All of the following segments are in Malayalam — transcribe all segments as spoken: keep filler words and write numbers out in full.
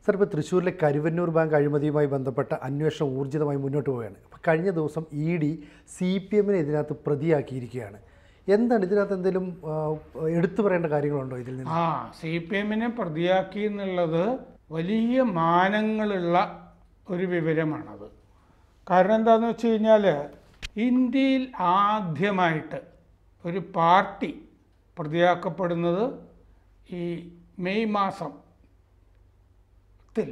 സർ, ഇപ്പോൾ തൃശ്ശൂരിലെ കരുവന്നൂർ ബാങ്ക് അഴിമതിയുമായി ബന്ധപ്പെട്ട അന്വേഷണം ഊർജിതമായി മുന്നോട്ട് പോവുകയാണ്. അപ്പോൾ കഴിഞ്ഞ ദിവസം ഇ ഡി സി പി എമ്മിനെ ഇതിനകത്ത് പ്രതിയാക്കിയിരിക്കുകയാണ്. എന്താണ് ഇതിനകത്ത് എന്തെങ്കിലും എടുത്തു പറയേണ്ട കാര്യങ്ങളുണ്ടോ ഇതിൽ നിന്ന്? ആ സി പി എമ്മിനെ പ്രതിയാക്കി എന്നുള്ളത് വലിയ മാനങ്ങളുള്ള ഒരു വിവരമാണത്. കാരണം എന്താണെന്ന് വെച്ച് കഴിഞ്ഞാൽ ഇന്ത്യയിൽ ആദ്യമായിട്ട് ഒരു പാർട്ടി പ്രതിയാക്കപ്പെടുന്നത് ഈ മെയ് മാസത്തിൽ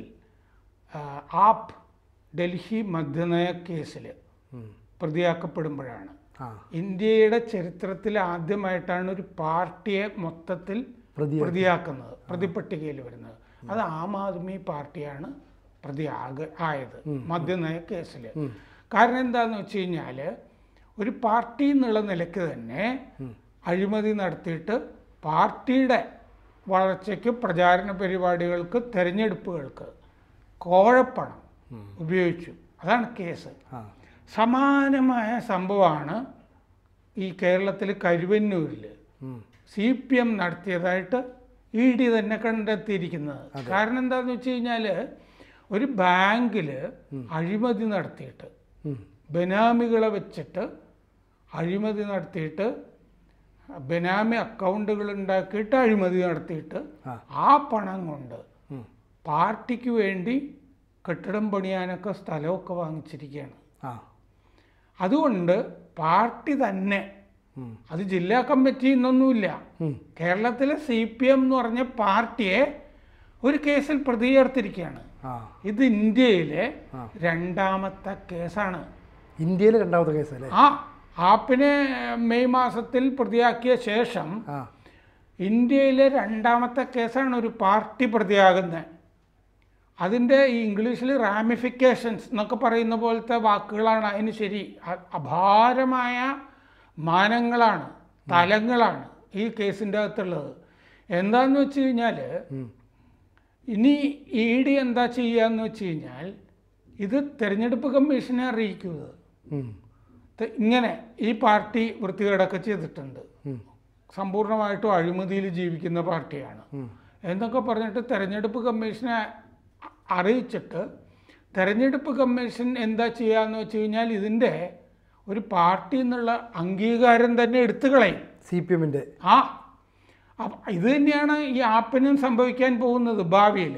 ആപ്പ് ഡൽഹി മദ്യനയ കേസിൽ പ്രതിയാക്കപ്പെടുമ്പോഴാണ്. ഇന്ത്യയുടെ ചരിത്രത്തിൽ ആദ്യമായിട്ടാണ് ഒരു പാർട്ടിയെ മൊത്തത്തിൽ പ്രതിയാക്കുന്നത്, പ്രതിപട്ടികയിൽ വരുന്നത്. അത് ആം ആദ്മി പാർട്ടിയാണ് പ്രതിയാക ആയത് മദ്യനയ കേസിൽ. കാരണം എന്താണെന്ന് വെച്ച് കഴിഞ്ഞാൽ ഒരു പാർട്ടി എന്നുള്ള നിലയ്ക്ക് തന്നെ അഴിമതി നടത്തിയിട്ട് പാർട്ടിയുടെ വളർച്ചയ്ക്ക്, പ്രചാരണ പരിപാടികൾക്ക്, തെരഞ്ഞെടുപ്പുകൾക്ക് കോഴപ്പണം ഉപയോഗിച്ചു. അതാണ് കേസ്. സമാനമായ സംഭവമാണ് ഈ കേരളത്തിൽ കരുവന്നൂരിൽ സി പി എം നടത്തിയതായിട്ട് ഇ ഡി തന്നെ കണ്ടെത്തിയിരിക്കുന്നത്. കാരണം എന്താണെന്ന് വെച്ച് കഴിഞ്ഞാൽ ഒരു ബാങ്കിൽ അഴിമതി നടത്തിയിട്ട്, ബെനാമികളെ വെച്ചിട്ട് അഴിമതി നടത്തിയിട്ട്, ബെനാമി അക്കൗണ്ടുകൾ ഉണ്ടാക്കിയിട്ട് അഴിമതി നടത്തിയിട്ട് ആ പണം കൊണ്ട് പാർട്ടിക്ക് വേണ്ടി കെട്ടിടം പണിയാനൊക്കെ സ്ഥലമൊക്കെ വാങ്ങിച്ചിരിക്കുകയാണ്. അതുകൊണ്ട് പാർട്ടി തന്നെ, അത് ജില്ലാ കമ്മിറ്റി എന്നൊന്നുമില്ല, കേരളത്തിലെ സി പി എം എന്ന് പറഞ്ഞ പാർട്ടിയെ ഒരു കേസിൽ പ്രതി ചേർത്തിരിക്കുകയാണ്. ഇത് ഇന്ത്യയിലെ രണ്ടാമത്തെ കേസാണ്. ഇന്ത്യയിലെ രണ്ടാമത്തെ കേസല്ലേ? ആ ആപ്പിനെ മെയ് മാസത്തിൽ പ്രതിയാക്കിയ ശേഷം ഇന്ത്യയിലെ രണ്ടാമത്തെ കേസാണ് ഒരു പാർട്ടി പ്രതിയാകുന്നത്. അതിൻ്റെ ഈ ഇംഗ്ലീഷിൽ റാമിഫിക്കേഷൻസ് എന്നൊക്കെ പറയുന്ന പോലത്തെ വാക്കുകളാണ് അതിന് ശരി. അപാരമായ മാനങ്ങളാണ്, തലങ്ങളാണ് ഈ കേസിൻ്റെ അകത്തുള്ളത്. എന്താന്ന് വെച്ച് കഴിഞ്ഞാൽ ഇനി ഇ ഡി എന്താ ചെയ്യാന്ന് വെച്ച് കഴിഞ്ഞാൽ ഇത് തെരഞ്ഞെടുപ്പ് കമ്മീഷനെ അറിയിക്കുക, ഇങ്ങനെ ഈ പാർട്ടി വൃത്തികേടൊക്കെ ചെയ്തിട്ടുണ്ട്, സമ്പൂർണ്ണമായിട്ടും അഴിമതിയിൽ ജീവിക്കുന്ന പാർട്ടിയാണ് എന്നൊക്കെ പറഞ്ഞിട്ട് തെരഞ്ഞെടുപ്പ് കമ്മീഷനെ അറിയിച്ചിട്ട് തെരഞ്ഞെടുപ്പ് കമ്മീഷൻ എന്താ ചെയ്യാന്ന് വെച്ച് കഴിഞ്ഞാൽ ഇതിൻ്റെ ഒരു പാർട്ടി എന്നുള്ള അംഗീകാരം തന്നെ എടുത്തു കളയും സി പി എമ്മിൻ്റെ. ആ ഇത് തന്നെയാണ് ഈ ആപ്പിനും സംഭവിക്കാൻ പോകുന്നത് ഭാവിയിൽ.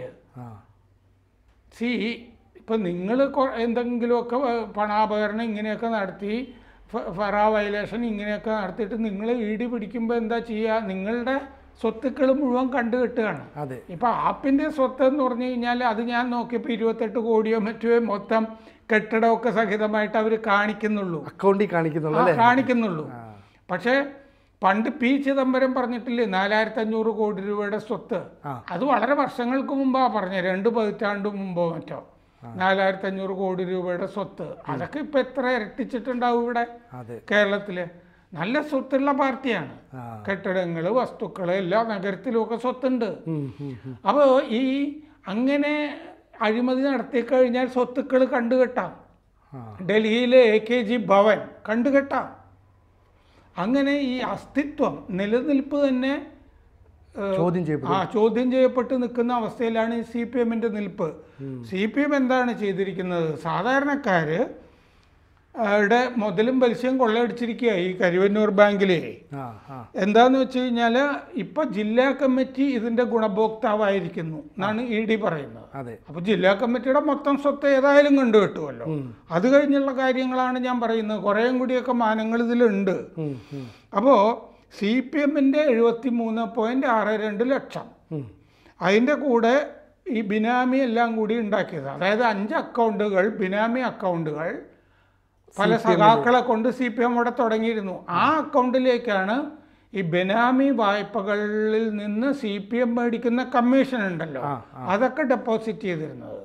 സി ഇപ്പം നിങ്ങൾ എന്തെങ്കിലുമൊക്കെ പണാപകരണം ഇങ്ങനെയൊക്കെ നടത്തി, ഫെറ വയലേഷൻ ഇങ്ങനെയൊക്കെ നടത്തിയിട്ട് നിങ്ങൾ ഇ ഡി പിടിക്കുമ്പോൾ എന്താ ചെയ്യുക? നിങ്ങളുടെ സ്വത്തുക്കൾ മുഴുവൻ കണ്ടു കെട്ടുകയാണ്. ഇപ്പം ആപ്പിൻ്റെ സ്വത്ത് എന്ന് പറഞ്ഞു കഴിഞ്ഞാൽ അത് ഞാൻ നോക്കിയപ്പോൾ ഇരുപത്തെട്ട് കോടിയോ മറ്റോ മൊത്തം കെട്ടിടമൊക്കെ സഹിതമായിട്ട് അവർ കാണിക്കുന്നുള്ളൂ, അക്കൗണ്ടിൽ കാണിക്കുന്നുള്ളൂ കാണിക്കുന്നുള്ളൂ പക്ഷേ പണ്ട് പി ചിദംബരം പറഞ്ഞിട്ടില്ലേ നാലായിരത്തി അഞ്ഞൂറ് കോടി രൂപയുടെ സ്വത്ത്? അത് വളരെ വർഷങ്ങൾക്ക് മുമ്പാണ് പറഞ്ഞത്, രണ്ട് പതിറ്റാണ്ട് മുമ്പോ മറ്റോ. നാലായിരത്തി അഞ്ഞൂറ് കോടി രൂപയുടെ സ്വത്ത്, അതൊക്കെ ഇപ്പം എത്ര ഇരട്ടിച്ചിട്ടുണ്ടാവും ഇവിടെ കേരളത്തില്. നല്ല സ്വത്തുള്ള പാർട്ടിയാണ്. കെട്ടിടങ്ങൾ, വസ്തുക്കൾ, എല്ലാ നഗരത്തിലുമൊക്കെ സ്വത്തുണ്ട്. അപ്പോൾ ഈ അങ്ങനെ അഴിമതി നടത്തി കഴിഞ്ഞാൽ സ്വത്തുക്കൾ കണ്ടുകെട്ടാം. ഡൽഹിയിലെ എ കെ ജി ഭവൻ കണ്ടുകെട്ടാം. അങ്ങനെ ഈ അസ്തിത്വം, നിലനിൽപ്പ് തന്നെ ആ ചോദ്യം ചെയ്യപ്പെട്ട് നിൽക്കുന്ന അവസ്ഥയിലാണ് ഈ സി പി എമ്മിൻ്റെ നിൽപ്പ്. സി പി എം എന്താണ് ചെയ്തിരിക്കുന്നത്? സാധാരണക്കാർ ടെ മുതലും പലിശയും കൊള്ളയടിച്ചിരിക്കുക ഈ കരുവന്നൂർ ബാങ്കിലെ. എന്താന്ന് വെച്ച് കഴിഞ്ഞാൽ ഇപ്പം ജില്ലാ കമ്മിറ്റി ഇതിൻ്റെ ഗുണഭോക്താവായിരിക്കുന്നു എന്നാണ് ഇ ഡി പറയുന്നത്. അപ്പോൾ ജില്ലാ കമ്മിറ്റിയുടെ മൊത്തം സ്വത്ത് ഏതായാലും കണ്ടു കിട്ടുമല്ലോ. അത് കഴിഞ്ഞുള്ള കാര്യങ്ങളാണ് ഞാൻ പറയുന്നത്. കുറേയും കൂടിയൊക്കെ മാനങ്ങൾ ഇതിലുണ്ട്. അപ്പോൾ സി പി എമ്മിൻ്റെ എഴുപത്തി മൂന്ന് പോയിന്റ് ആറ് രണ്ട് ലക്ഷം, അതിൻ്റെ കൂടെ ഈ ബിനാമി എല്ലാം കൂടി ഉണ്ടാക്കിയത്, അതായത് അഞ്ച് അക്കൗണ്ടുകൾ, ബിനാമി അക്കൗണ്ടുകൾ പല സഖാക്കളെ കൊണ്ട് സി പി എം അവിടെ തുടങ്ങിയിരുന്നു. ആ അക്കൗണ്ടിലേക്കാണ് ഈ ബെനാമി വായ്പകളിൽ നിന്ന് സി പി എം മേടിക്കുന്ന കമ്മീഷൻ ഉണ്ടല്ലോ, അതൊക്കെ ഡെപ്പോസിറ്റ് ചെയ്തിരുന്നത്.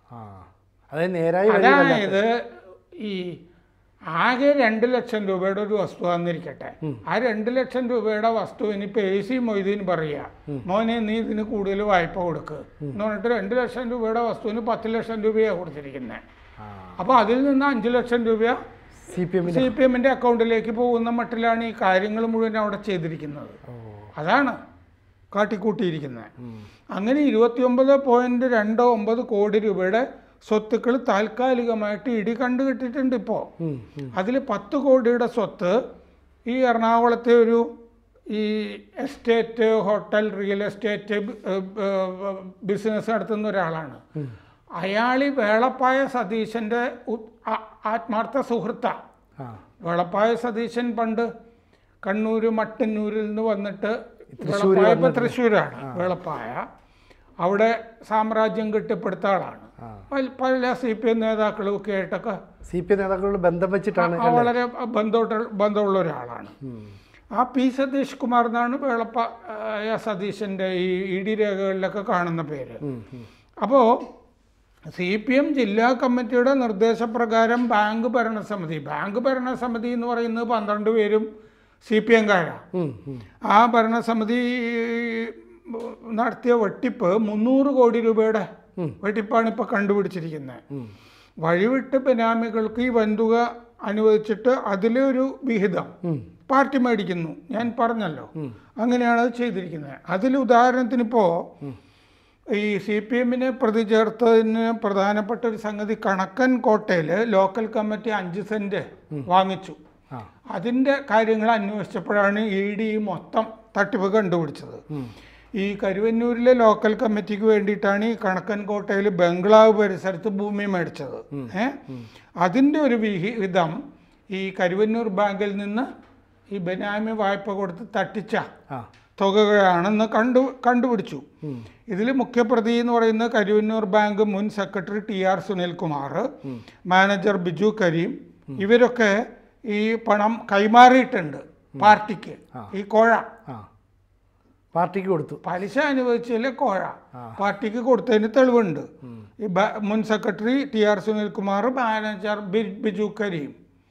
അതായത് ഈ ആകെ രണ്ട് ലക്ഷം രൂപയുടെ ഒരു വസ്തു വന്നിരിക്കട്ടെ, ആ രണ്ട് ലക്ഷം രൂപയുടെ വസ്തുവിന് ഇപ്പൊ എ സി മൊയ്തീൻ പറയാ, മോനെ നീ ഇതിന് കൂടുതൽ വായ്പ കൊടുക്ക് എന്ന് പറഞ്ഞിട്ട് രണ്ട് ലക്ഷം രൂപയുടെ വസ്തുവിന് പത്ത് ലക്ഷം രൂപയാണ് കൊടുത്തിരിക്കുന്നത്. അപ്പോൾ അതിൽ നിന്ന് അഞ്ച് ലക്ഷം രൂപ C P M C P എമ്മിൻ്റെ അക്കൗണ്ടിലേക്ക് പോകുന്ന മട്ടിലാണ് ഈ കാര്യങ്ങൾ മുഴുവൻ അവിടെ ചെയ്തിരിക്കുന്നത്. അതാണ് കാട്ടിക്കൂട്ടിയിരിക്കുന്നത്. അങ്ങനെ ഇരുപത്തിയൊമ്പത് പോയിൻറ്റ് രണ്ട് ഒമ്പത് കോടി രൂപയുടെ സ്വത്തുക്കൾ താൽക്കാലികമായിട്ട് ഇടി കണ്ടുകിട്ടിയിട്ടുണ്ട്. ഇപ്പോൾ അതിൽ പത്ത് കോടിയുടെ സ്വത്ത് ഈ എറണാകുളത്തെ ഒരു ഈ estate, hotel, real estate business നടത്തുന്ന ഒരാളാണ്. അയാൾ ഈ വേളപ്പായ സതീശൻ്റെ ആത്മാർത്ഥ സുഹൃത്താണ്. വേളപ്പായ സതീശൻ പണ്ട് കണ്ണൂർ മട്ടന്നൂരിൽ നിന്ന് വന്നിട്ട്, വേളപ്പായ ഇപ്പം തൃശ്ശൂരാണ് വേളപ്പായ, അവിടെ സാമ്രാജ്യം കെട്ടിപ്പടുത്ത ആളാണ്. പല സി പി എം നേതാക്കളും ഒക്കെ ആയിട്ടൊക്കെ സി പി എം നേതാക്കളോട് ബന്ധം വെച്ചിട്ടാണ്, വളരെ ബന്ധമുള്ള ബന്ധമുള്ള ഒരാളാണ്. ആ പി സതീഷ് കുമാർ എന്നാണ് വേളപ്പായ സതീശൻ്റെ ഈ ഇ ഡി രേഖകളിലൊക്കെ കാണുന്ന പേര്. അപ്പോൾ സി പി എം ജില്ലാ കമ്മിറ്റിയുടെ നിർദ്ദേശപ്രകാരം ബാങ്ക് ഭരണസമിതി ബാങ്ക് ഭരണസമിതി എന്ന് പറയുന്നത് പന്ത്രണ്ട് പേരും സി പി എംകാരാണ്. ആ ഭരണസമിതി നടത്തിയ വെട്ടിപ്പ് മുന്നൂറ് കോടി രൂപയുടെ വെട്ടിപ്പാണ് ഇപ്പോൾ കണ്ടുപിടിച്ചിരിക്കുന്നത്. വഴിവിട്ട് ബെനാമികൾക്ക് ഈ വൻതുക അനുവദിച്ചിട്ട് അതിലൊരു വിഹിതം പാർട്ടി മേടിക്കുന്നു. ഞാൻ പറഞ്ഞല്ലോ, അങ്ങനെയാണ് അത് ചെയ്തിരിക്കുന്നത്. അതിൽ ഉദാഹരണത്തിനിപ്പോൾ ഈ സി പി എമ്മിനെ പ്രതി ചേർത്തതിന് പ്രധാനപ്പെട്ട ഒരു സംഗതി, കണക്കൻ കോട്ടയിൽ ലോക്കൽ കമ്മിറ്റി അഞ്ച് സെന്റ് വാങ്ങിച്ചു. അതിൻ്റെ കാര്യങ്ങൾ അന്വേഷിച്ചപ്പോഴാണ് ഇ ഡി മൊത്തം തട്ടിപ്പ് കണ്ടുപിടിച്ചത്. ഈ കരുവന്നൂരിലെ ലോക്കൽ കമ്മിറ്റിക്ക് വേണ്ടിയിട്ടാണ് ഈ കണക്കൻ കോട്ടയിൽ ബംഗ്ലാവ് പരിസരത്ത് ഭൂമി മേടിച്ചത്. ഏഹ് അതിൻ്റെ ഒരു വിഹിതം ഈ കരുവന്നൂർ ബാങ്കിൽ നിന്ന് ഈ ബെനാമി വായ്പ കൊടുത്ത് തട്ടിച്ച തുകകളാണെന്ന് കണ്ടു കണ്ടുപിടിച്ചു. ഇതിൽ മുഖ്യപ്രതി എന്ന് പറയുന്നത് കരുവന്നൂർ ബാങ്ക് മുൻ secretary T R Sunilkumar, manager Biju Kareem, ഇവരൊക്കെ ഈ പണം കൈമാറിയിട്ടുണ്ട് പാർട്ടിക്ക്. ഈ കോഴ പാർട്ടിക്ക് കൊടുത്തു, പലിശ അനുവദിച്ചതിലെ കോഴ പാർട്ടിക്ക് കൊടുത്തതിന് തെളിവുണ്ട്. ഈ മുൻ secretary T R Sunilkumar, manager Biju Kareem.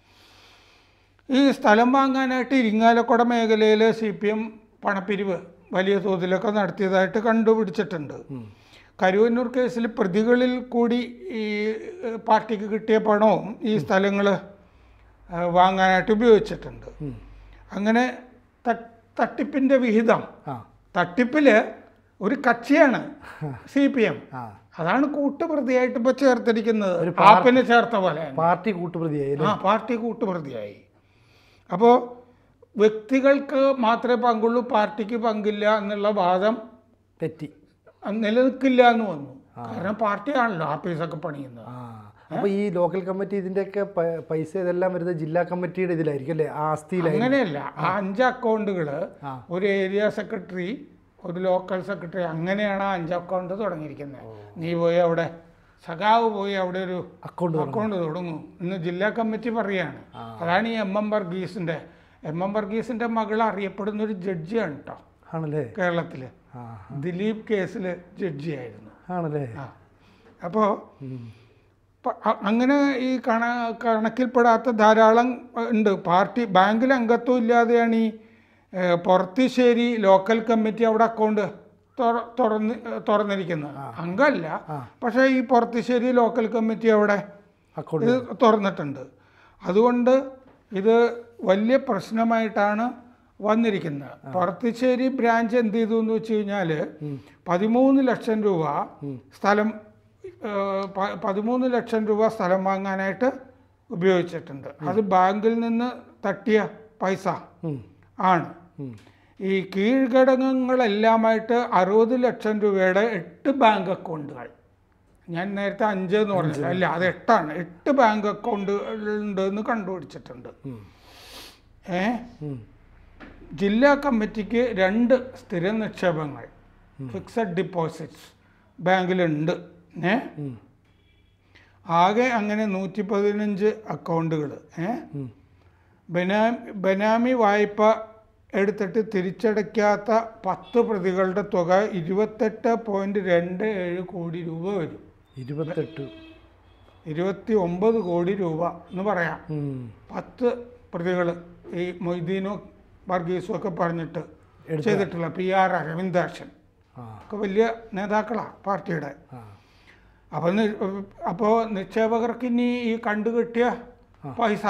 ഈ സ്ഥലം വാങ്ങാനായിട്ട് ഇരിങ്ങാലക്കുട മേഖലയിൽ സി പി എം പണപ്പിരിവ് വലിയ തോതിലൊക്കെ നടത്തിയതായിട്ട് കണ്ടുപിടിച്ചിട്ടുണ്ട്. കരുവന്നൂർ കേസിൽ പ്രതികളിൽ കൂടി ഈ പാർട്ടിക്ക് കിട്ടിയ പണവും ഈ സ്ഥലങ്ങൾ വാങ്ങാനായിട്ട് ഉപയോഗിച്ചിട്ടുണ്ട്. അങ്ങനെ തട്ടിപ്പിൻ്റെ വിഹിതം, തട്ടിപ്പിൽ ഒരു കക്ഷിയാണ് സി പി എം, അതാണ് കൂട്ടുപ്രതിയായിട്ട് ഇപ്പോൾ ചേർത്തിരിക്കുന്നത്. ആപ്പിന് ചേർത്ത പോലെ പാർട്ടി കൂട്ടുപ്രതിയായി. ആ പാർട്ടി കൂട്ടുപ്രതിയായി. അപ്പോൾ വ്യക്തികൾക്ക് മാത്രമേ പങ്കുള്ളൂ, പാർട്ടിക്ക് പങ്കില്ല എന്നുള്ള വാദം തെറ്റി, നിലനിൽക്കില്ല എന്ന് വന്നു. കാരണം പാർട്ടിയാണല്ലോ ആഫീസൊക്കെ പണിയുന്നത്. അപ്പോൾ ഈ ലോക്കൽ കമ്മിറ്റി ഇതിൻ്റെയൊക്കെ പൈസ ഇതെല്ലാം വരുന്നത് ജില്ലാ കമ്മിറ്റിയുടെ ഇതിലായിരിക്കും അല്ലേ, ആസ്തിയിലായിരിക്കും? അങ്ങനെയല്ല, ആ അഞ്ച് അക്കൗണ്ടുകൾ ഒരു ഏരിയ സെക്രട്ടറി, ഒരു ലോക്കൽ സെക്രട്ടറി, അങ്ങനെയാണ് ആ അഞ്ച് അക്കൗണ്ട് തുടങ്ങിയിരിക്കുന്നത്. നീ പോയി അവിടെ, സഖാവ് പോയി അവിടെ ഒരു അക്കൗണ്ട് അക്കൗണ്ട് തുടങ്ങും ഇന്ന് ജില്ലാ കമ്മിറ്റി പറയാണ്. അതാണ് ഈ എം എം വർഗീസിൻ്റെ എം എം വർഗീസിൻ്റെ മകൾ അറിയപ്പെടുന്ന ഒരു ജഡ്ജിയാണ് കേട്ടോ, ആണല്ലേ, കേരളത്തിൽ ദിലീപ് കേസിൽ ജഡ്ജിയായിരുന്നു, ആണല്ലേ. അപ്പോൾ അങ്ങനെ ഈ കണ കണക്കിൽപ്പെടാത്ത ധാരാളം ഉണ്ട്. പാർട്ടി ബാങ്കിൽ അംഗത്വം ഇല്ലാതെയാണ് ഈ പൊറത്തിശ്ശേരി ലോക്കൽ കമ്മിറ്റി അവിടെ അക്കൗണ്ട് തുറന്ന് തുറന്നിരിക്കുന്നത്. അംഗമല്ല, പക്ഷേ ഈ പൊറത്തിശ്ശേരി ലോക്കൽ കമ്മിറ്റി അവിടെ ഇത് തുറന്നിട്ടുണ്ട്. അതുകൊണ്ട് ഇത് വലിയ പ്രശ്നമായിട്ടാണ് വന്നിരിക്കുന്നത്. പൊറത്തിശ്ശേരി ബ്രാഞ്ച് എന്ത് ചെയ്തു എന്ന് വെച്ച് കഴിഞ്ഞാൽ പതിമൂന്ന് ലക്ഷം രൂപ സ്ഥലം പതിമൂന്ന് ലക്ഷം രൂപ സ്ഥലം വാങ്ങാനായിട്ട് ഉപയോഗിച്ചിട്ടുണ്ട്. അത് ബാങ്കിൽ നിന്ന് തട്ടിയ പൈസ ആണ്. ഈ കീഴ്ഘടകങ്ങളെല്ലാമായിട്ട് അറുപത് ലക്ഷം രൂപയുടെ എട്ട് ബാങ്ക് അക്കൗണ്ടുകൾ, ഞാൻ നേരത്തെ അഞ്ച് എന്ന് പറഞ്ഞില്ല, അല്ല അത് എട്ടാണ്, എട്ട് ബാങ്ക് അക്കൗണ്ടുകൾ ഉണ്ടെന്ന് കണ്ടുപിടിച്ചിട്ടുണ്ട്. ഏ ജില്ലാ കമ്മിറ്റിക്ക് രണ്ട് സ്ഥിര നിക്ഷേപങ്ങൾ, ഫിക്സഡ് ഡിപ്പോസിറ്റ്സ് ബാങ്കിലുണ്ട്. ഏ ആകെ അങ്ങനെ നൂറ്റി പതിനഞ്ച് അക്കൗണ്ടുകൾ. ഏ ബനാമി ബനാമി വായ്പ എടുത്തിട്ട് തിരിച്ചടയ്ക്കാത്ത പത്ത് പ്രതികളുടെ തുക ഇരുപത്തെട്ട് പോയിന്റ് രണ്ട് ഏഴ് കോടി രൂപ വരും. ഇരുപത്തെട്ട് ഇരുപത്തി ഒമ്പത് കോടി രൂപ എന്ന് പറയാം. പത്ത് പ്രതികൾ ഈ മൊയ്തീനും വർഗീസും ഒക്കെ പറഞ്ഞിട്ട് ചെയ്തിട്ടുള്ള പി ആർ അരവിന്ദാക്ഷൻ ഒക്കെ വലിയ നേതാക്കളാണ് പാർട്ടിയുടെ. അപ്പം അപ്പോൾ നിക്ഷേപകർക്ക് ഇനി ഈ കണ്ടുകിട്ടിയ പൈസ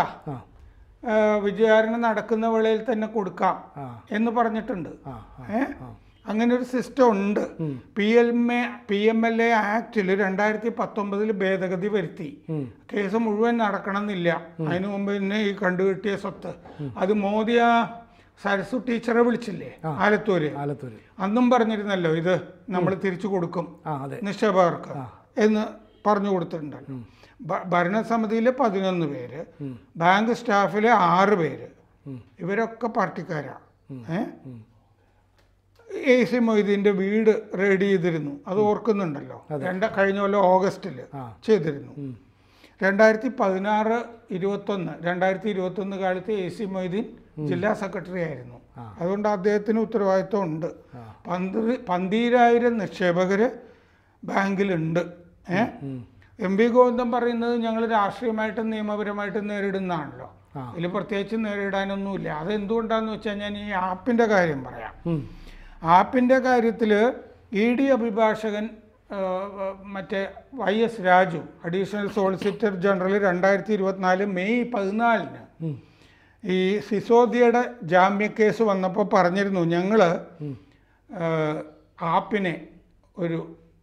വിചാരണ നടക്കുന്ന വേളയിൽ തന്നെ കൊടുക്കാം എന്ന് പറഞ്ഞിട്ടുണ്ട്. ഏ അങ്ങനെ ഒരു സിസ്റ്റം ഉണ്ട്. P M A P M L A ആക്ടിൽ രണ്ടായിരത്തി പത്തൊമ്പതിൽ ഭേദഗതി വരുത്തി. കേസ് മുഴുവൻ നടക്കണമെന്നില്ല, അതിനു മുമ്പ് തന്നെ ഈ കണ്ടുകിട്ടിയ സ്വത്ത്. അത് മോദി ആ സരസു ടീച്ചറെ വിളിച്ചില്ലേ ആലത്തൂര്, ആലത്തൂര് അന്നും പറഞ്ഞിരുന്നല്ലോ ഇത് നമ്മൾ തിരിച്ചു കൊടുക്കും നിക്ഷേപകർക്ക് എന്ന് പറഞ്ഞു കൊടുത്തിട്ടുണ്ടല്ലോ. ഭരണസമിതിയിലെ പതിനൊന്ന് പേര്, ബാങ്ക് സ്റ്റാഫിലെ ആറ് പേര്, ഇവരൊക്കെ പാർട്ടിക്കാരാ. ഏഹ് എ സി മൊയ്തീൻ്റെ വീട് റെഡി ചെയ്തിരുന്നു, അത് ഓർക്കുന്നുണ്ടല്ലോ. രണ്ട കഴിഞ്ഞ കൊല്ലം ഓഗസ്റ്റിൽ ചെയ്തിരുന്നു. രണ്ടായിരത്തി പതിനാറ് ഇരുപത്തൊന്ന് രണ്ടായിരത്തി ഇരുപത്തൊന്ന് കാലത്ത് എ സി മൊയ്തീൻ ജില്ലാ സെക്രട്ടറി ആയിരുന്നു. അതുകൊണ്ട് അദ്ദേഹത്തിന് ഉത്തരവാദിത്വം ഉണ്ട്. പന്ത് പന്തീരായിരം നിക്ഷേപകർ ബാങ്കിലുണ്ട്. ഏഹ് എം വി ഗോവിന്ദൻ പറയുന്നത് ഞങ്ങൾ രാഷ്ട്രീയമായിട്ടും നിയമപരമായിട്ടും നേരിടുന്നതാണല്ലോ, ഇതിൽ പ്രത്യേകിച്ച് നേരിടാനൊന്നുമില്ല. അതെന്തുകൊണ്ടാന്ന് വെച്ചാൽ ഞാൻ ഈ ആപ്പിൻ്റെ കാര്യം പറയാം. ആപ്പിൻ്റെ കാര്യത്തിൽ ഇ ഡി അഭിഭാഷകൻ മറ്റേ Y S Raju, additional solicitor general, രണ്ടായിരത്തി ഇരുപത്തിനാല് മെയ് പതിനാലിന് ഈ സിസോദിയയുടെ ജാമ്യക്കേസ് വന്നപ്പോൾ പറഞ്ഞിരുന്നു, ഞങ്ങൾ ആപ്പിനെ ഒരു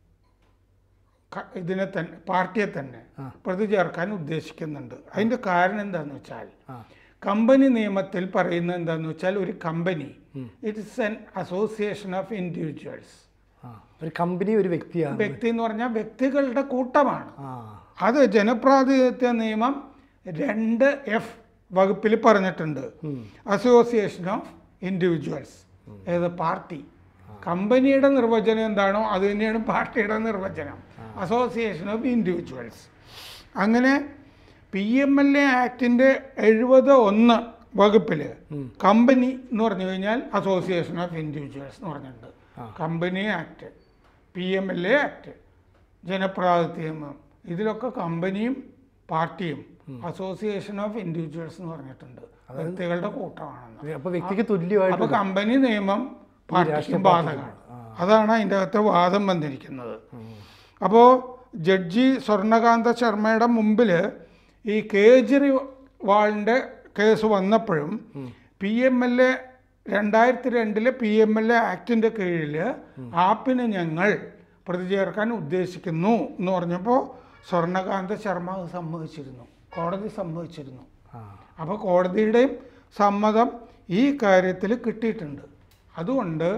ഇതിനെ തന്നെ പാർട്ടിയെ തന്നെ പ്രതി ചേർക്കാൻ ഉദ്ദേശിക്കുന്നുണ്ട്. അതിൻ്റെ കാരണം എന്താണെന്ന് വെച്ചാൽ കമ്പനി നിയമത്തിൽ പറയുന്നത് എന്താണെന്ന് വെച്ചാൽ ഒരു company it is an association of individuals. ഒരു കമ്പനി ഒരു വ്യക്തിയാണ്. വ്യക്തി എന്ന് പറഞ്ഞാൽ വ്യക്തികളുടെ കൂട്ടമാണ്. അത് ജനപ്രാതിനിധ്യ നിയമം രണ്ട് എഫ് വകുപ്പിൽ പറഞ്ഞിട്ടുണ്ട്, അസോസിയേഷൻ ഓഫ് ഇൻഡിവിജ്വൽസ്. ഏത് പാർട്ടി കമ്പനിയുടെ നിർവചനം എന്താണോ അത് തന്നെയാണ് പാർട്ടിയുടെ നിർവചനം, അസോസിയേഷൻ ഓഫ് ഇൻഡിവിജ്വൽസ്. അങ്ങനെ പി എം എൽ എ ആക്ടിൻ്റെ എഴുപത് ഒന്ന് വകുപ്പിൽ കമ്പനി എന്ന് പറഞ്ഞു കഴിഞ്ഞാൽ അസോസിയേഷൻ ഓഫ് ഇൻഡിവിജ്വൽസ് എന്ന് പറഞ്ഞിട്ടുണ്ട്. Company act, P M L A act, ജനപ്രാതിനിധ്യ നിയമം, ഇതിലൊക്കെ കമ്പനിയും പാർട്ടിയും അസോസിയേഷൻ ഓഫ് ഇൻഡിവിജ്വൽസ് എന്ന് പറഞ്ഞിട്ടുണ്ട്, വ്യക്തികളുടെ കൂട്ടമാണെന്ന്. അപ്പോൾ വ്യക്തിക്ക് തുല്യമായിട്ട് അപ്പോൾ കമ്പനി നിയമം പാർട്ടിക്കും ബാധകമാണ്. അതാണ് അതിൻ്റെ അകത്ത് വാദം വന്നിരിക്കുന്നത്. അപ്പോൾ ജഡ്ജി സ്വർണ്ണകാന്ത ശർമ്മയുടെ മുമ്പിൽ ഈ കേജ്രിവാളിൻ്റെ കേസ് വന്നപ്പോഴും പി എം എൽ എ രണ്ടായിരത്തി രണ്ടിലെ പി എം എൽ എ ആക്ടിൻ്റെ കീഴിൽ ആപ്പിന് ഞങ്ങൾ പ്രതി ചേർക്കാൻ ഉദ്ദേശിക്കുന്നു എന്ന് പറഞ്ഞപ്പോൾ സ്വർണ്ണകാന്ത ശർമ്മ അത് സമ്മതിച്ചിരുന്നു, കോടതി സമ്മതിച്ചിരുന്നു. അപ്പോൾ കോടതിയുടെയും സമ്മതം ഈ കാര്യത്തിൽ കിട്ടിയിട്ടുണ്ട്. അതുകൊണ്ട്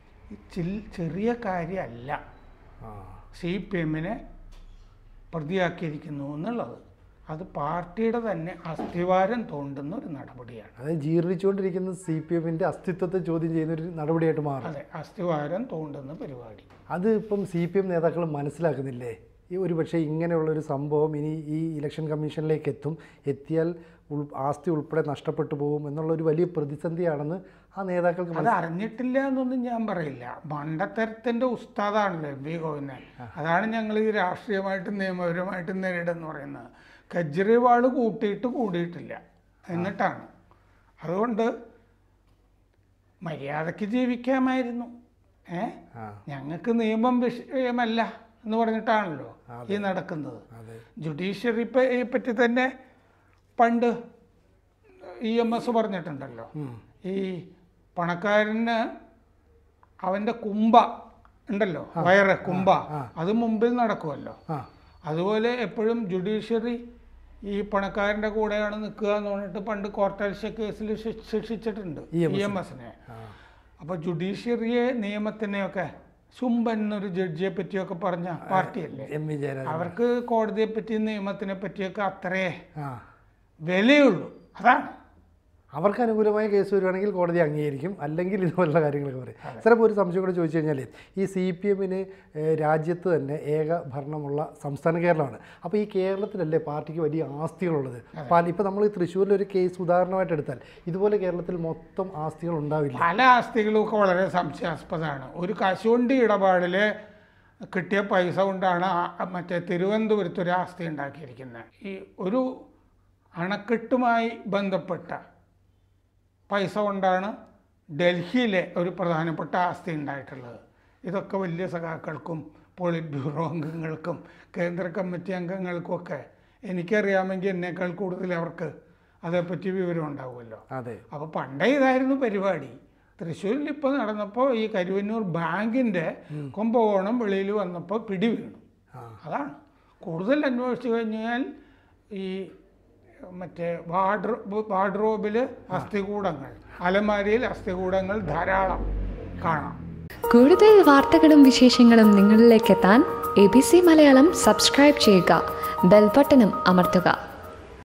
ചെറിയ കാര്യമല്ല സി പി എമ്മിനെ പ്രതിയാക്കിയിരിക്കുന്നു എന്നുള്ളത്. അത് പാർട്ടിയുടെ തന്നെ അസ്ഥിവാരം തോണ്ടുന്ന ഒരു നടപടിയാണ്. അത് ജീർണിച്ചുകൊണ്ടിരിക്കുന്ന സി പി എമ്മിൻ്റെ അസ്തിത്വത്തെ ചോദ്യം ചെയ്യുന്ന ഒരു നടപടിയായിട്ട് മാറും. അതെ, അസ്ഥിവാരം തോണ്ടുന്ന പരിപാടി. അത് ഇപ്പം സി പി എം നേതാക്കൾ മനസ്സിലാക്കുന്നില്ലേ? ഈ ഒരു പക്ഷേ ഇങ്ങനെയുള്ളൊരു സംഭവം ഇനി ഈ ഇലക്ഷൻ കമ്മീഷനിലേക്ക് എത്തും, എത്തിയാൽ ഉൾ ആസ്തി ഉൾപ്പെടെ നഷ്ടപ്പെട്ടു പോകും എന്നുള്ളൊരു വലിയ പ്രതിസന്ധിയാണെന്ന് ആ നേതാക്കൾക്ക് അത് അറിഞ്ഞിട്ടില്ല എന്നൊന്നും ഞാൻ പറയില്ല. മണ്ടത്തരത്തിൻ്റെ ഉസ്താദാണല്ലോ എം വി ഗോവിന്ദൻ. അതാണ് ഞങ്ങൾ ഈ രാഷ്ട്രീയമായിട്ടും നിയമപരമായിട്ടും നേരിടുമെന്ന് പറയുന്നത്. കെജ്രിവാൾ കൂട്ടിയിട്ട് കൂടിയിട്ടില്ല എന്നിട്ടാണ്. അതുകൊണ്ട് മര്യാദയ്ക്ക് ജീവിക്കാമായിരുന്നു. ഏ ഞങ്ങൾക്ക് നിയമം വിഷയമല്ല എന്ന് പറഞ്ഞിട്ടാണല്ലോ ഈ നടക്കുന്നത്. ജുഡീഷ്യറിയെ പറ്റി തന്നെ പണ്ട് ഇ എം എസ് പറഞ്ഞിട്ടുണ്ടല്ലോ, ഈ പണക്കാരന് അവൻ്റെ കുംഭ ഉണ്ടല്ലോ, വയറ് കുംഭ, അത് മുമ്പിൽ നടക്കുമല്ലോ. അതുപോലെ എപ്പോഴും ജുഡീഷ്യറി ഈ പണക്കാരൻ്റെ കൂടെയാണ് നിൽക്കുക എന്ന് പറഞ്ഞിട്ട് പണ്ട് കോർട്ടൽഷ്യ കേസിൽ ശിക്ഷിച്ചിട്ടുണ്ട് ഇ എം എസിനെ. അപ്പോൾ ജുഡീഷ്യറിയെ നിയമത്തിനെയൊക്കെ ശുംഭൻ എന്നൊരു ജഡ്ജിയെ പറ്റിയൊക്കെ പറഞ്ഞ പാർട്ടിയല്ലേ, അവർക്ക് കോടതിയെ പറ്റിയും നിയമത്തിനെ പറ്റിയൊക്കെ അത്രേ വിലയുള്ളൂ. അതാണ് അവർക്ക് അനുകൂലമായ കേസ് വരുവാണെങ്കിൽ കോടതി അംഗീകരിക്കും, അല്ലെങ്കിൽ ഇതുപോലുള്ള കാര്യങ്ങളൊക്കെ പറയും. ചിലപ്പോൾ ഒരു സംശയം കൂടെ ചോദിച്ചു കഴിഞ്ഞാൽ, ഈ സി പി എമ്മിന് രാജ്യത്ത് തന്നെ ഏക ഭരണമുള്ള സംസ്ഥാനം കേരളമാണ്. അപ്പോൾ ഈ കേരളത്തിലല്ലേ പാർട്ടിക്ക് വലിയ ആസ്തികളുള്ളത്? ഇപ്പോൾ നമ്മൾ തൃശ്ശൂരിലൊരു കേസ് ഉദാഹരണമായിട്ട് എടുത്താൽ ഇതുപോലെ കേരളത്തിൽ മൊത്തം ആസ്തികൾ ഉണ്ടാവില്ല. പല ആസ്തികളൊക്കെ വളരെ സംശയാസ്പദമാണ്. ഒരു കശുവണ്ടി ഇടപാടിൽ കിട്ടിയ പൈസ കൊണ്ടാണ് മറ്റേ തിരുവനന്തപുരത്ത് ഒരു ആസ്തി ഉണ്ടാക്കിയിരിക്കുന്നത്. ഈ ഒരു അണക്കെട്ടുമായി ബന്ധപ്പെട്ട പൈസ കൊണ്ടാണ് ഡൽഹിയിലെ ഒരു പ്രധാനപ്പെട്ട ആസ്തി ഉണ്ടായിട്ടുള്ളത്. ഇതൊക്കെ വലിയ സഖാക്കൾക്കും പോളിറ്റ് ബ്യൂറോ അംഗങ്ങൾക്കും കേന്ദ്ര കമ്മിറ്റി അംഗങ്ങൾക്കുമൊക്കെ എനിക്കറിയാമെങ്കിൽ എന്നേക്കാൾ കൂടുതൽ അവർക്ക് അതേപ്പറ്റി വിവരം ഉണ്ടാവുമല്ലോ. അതെ. അപ്പോൾ പണ്ടേ ഇതായിരുന്നു പരിപാടി. തൃശ്ശൂരിൽ ഇപ്പോൾ നടന്നപ്പോൾ ഈ കരുവന്നൂർ ബാങ്കിൻ്റെ കുംഭകോണം വെളിയിൽ വന്നപ്പോൾ പിടി വീണു. അതാണ് കൂടുതൽ അന്വേഷിച്ച് കഴിഞ്ഞാൽ ഈ മറ്റേ വാർഡ്രോ വാർഡ്രോബിൽ അസ്ഥികൂടങ്ങൾ, അലമാരിയിൽ അസ്ഥികൂടങ്ങൾ ധാരാളം കാണാം. കൂടുതൽ വാർത്തകളും വിശേഷങ്ങളും നിങ്ങളിലേക്ക് എത്താൻ A B C Malayalam subscribe ചെയ്യുക, ബെൽബട്ടനും അമർത്തുക.